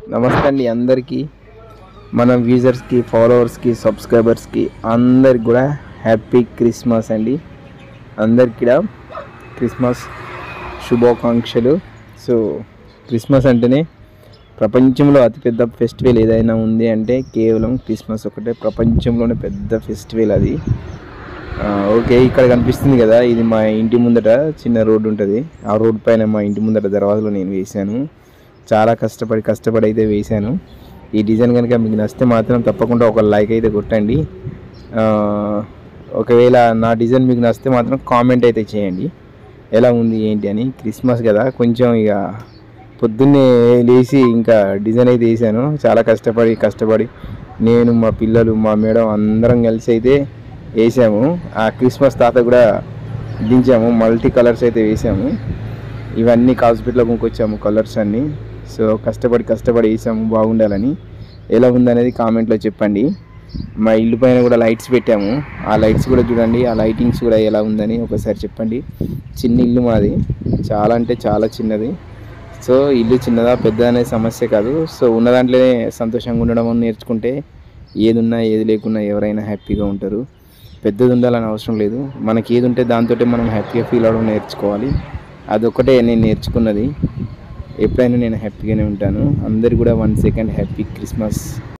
నమస్తే అండి అందరికీ, మన వ్యూజర్స్కి, ఫాలోవర్స్కి, సబ్స్క్రైబర్స్కి అందరికి కూడా హ్యాపీ క్రిస్మస్ అండి. అందరికి కూడా క్రిస్మస్ శుభాకాంక్షలు. సో క్రిస్మస్ అంటేనే ప్రపంచంలో అతిపెద్ద ఫెస్టివల్ ఏదైనా ఉంది అంటే కేవలం క్రిస్మస్ ఒకటే. ప్రపంచంలోనే పెద్ద ఫెస్టివల్ అది. ఓకే, ఇక్కడ కనిపిస్తుంది కదా, ఇది మా ఇంటి ముందట చిన్న రోడ్డు ఉంటుంది. ఆ రోడ్డు పైన మా ఇంటి ముందట దర్వాజలో నేను వేశాను. చాలా కష్టపడి అయితే వేశాను. ఈ డిజైన్ కనుక మీకు నచ్చితే మాత్రం తప్పకుండా ఒక లైక్ అయితే కొట్టండి. ఒకవేళ నా డిజైన్ మీకు నచ్చితే మాత్రం కామెంట్ అయితే చేయండి ఎలా ఉంది ఏంటి అని. క్రిస్మస్ కదా, కొంచెం ఇక పొద్దున్నే లేచి ఇంకా డిజైన్ అయితే వేసాను. చాలా కష్టపడి నేను, మా పిల్లలు, మా మేడం అందరం కలిసి అయితే వేసాము. ఆ క్రిస్మస్ తాత కూడా దించాము. మల్టీ కలర్స్ అయితే వేసాము. ఇవన్నీ హాస్పిటల్లో కొనుక్కొచ్చాము కలర్స్ అన్నీ. సో కష్టపడి వేసాము బాగుండాలని. ఎలా ఉందనేది కామెంట్లో చెప్పండి. మా ఇల్లు పైన కూడా లైట్స్ పెట్టాము. ఆ లైట్స్ కూడా చూడండి, ఆ లైటింగ్స్ కూడా ఎలా ఉందని ఒకసారి చెప్పండి. చిన్న ఇల్లు మాది, చాలా అంటే చాలా చిన్నది. సో ఇల్లు చిన్నదా పెద్ద అనే సమస్య కాదు. సో ఉన్న దాంట్లోనే సంతోషంగా ఉండడం నేర్చుకుంటే ఏది ఉన్నా ఏది లేకున్నా ఎవరైనా హ్యాపీగా ఉంటారు. పెద్దది ఉండాలని అవసరం లేదు. మనకి ఏది ఉంటే దాంతో మనం హ్యాపీగా ఫీల్ అవ్వడం నేర్చుకోవాలి. అదొక్కటే నేను నేర్చుకున్నది. ఎప్పుడైనా నేను హ్యాపీగానే ఉంటాను. అందరు కూడా 1 సెకండ్ హ్యాపీ క్రిస్మస్.